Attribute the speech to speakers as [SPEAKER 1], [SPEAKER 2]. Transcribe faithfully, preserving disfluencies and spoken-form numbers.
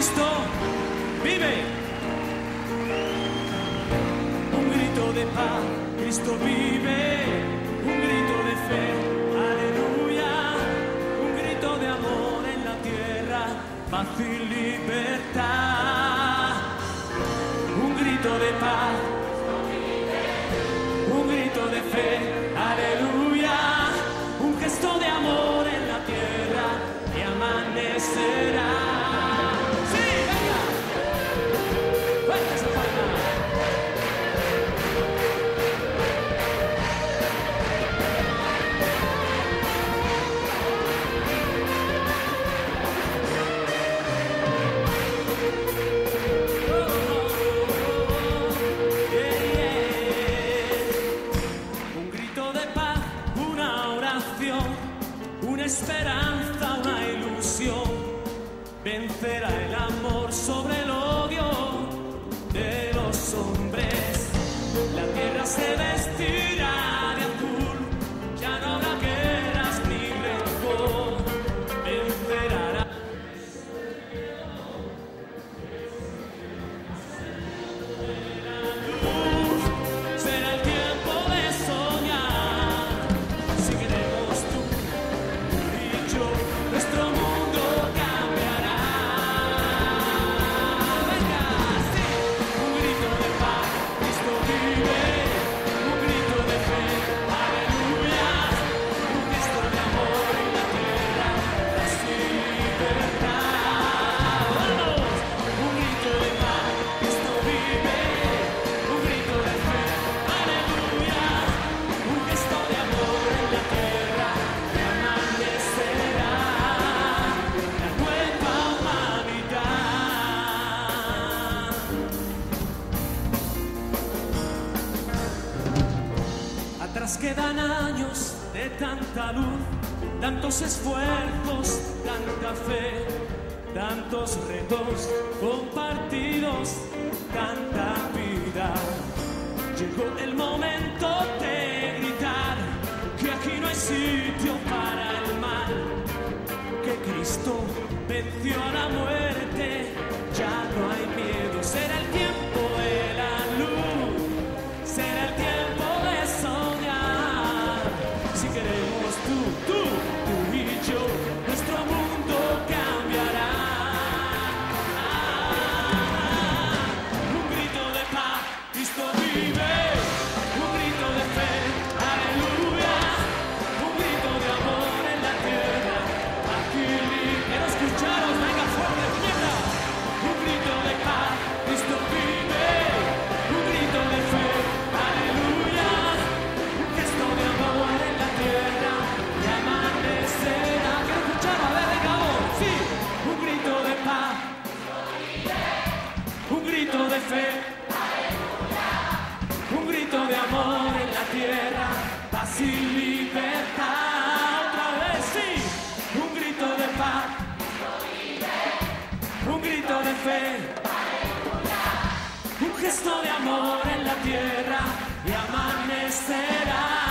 [SPEAKER 1] Cristo vive. Un grito de paz, Cristo vive. Un grito de fe, aleluya. Un grito de amor en la tierra, paz y libertad. Un grito de paz, un grito de fe, aleluya. Un gesto de amor en la tierra y amanecerá. ¡Sí, venga! ¡Venga esa palma! Una esperanza, una ilusión, vencerá el amor sobre el odio de los hombres. La tierra se vestirá de azul, ya no habrá guerras ni rencor, vencerá la luz, será el tiempo de soñar, si queremos tú. Nuestro mundo cambiará. Venga, sí. Un grito de paz, Cristo vive. Un grito de fe, aleluya. Un gesto de amor en la tierra, paz y libertad. ¡Vamos! Un grito de paz, Cristo vive. Un grito de fe, aleluya. Un gesto de amor en la tierra que amanecerá. Atrás quedan años de tanta luz, tantos esfuerzos, tanta fe, tantos retos compartidos, tanta vida. Llegó el momento de gritar que aquí no hay sitio para el mal, que Cristo venció a la muerte, ya no hay miedo. Será el tiempo de la luz, será el tiempo de soñar. Si queremos tú, tú, tú y yo, nuestro mundo cambiará. Un grito de paz, Cristo vive. Un grito de fe, aleluya. Un grito de amor en la tierra. Aquí quiero escucharos, venga fuerte, puñeta. Un grito de paz, Cristo vive. Un grito de fe, aleluya. Un gesto de amor en la tierra y amanecerá. Quiero escuchar, a ver, venga, vos, sí. Un grito de paz, un grito de fe, un grito de amor en la tierra, paz y libertad. Otra vez, sí. Un grito de paz, un grito de fe, un gesto de amor en la tierra y amanecerá.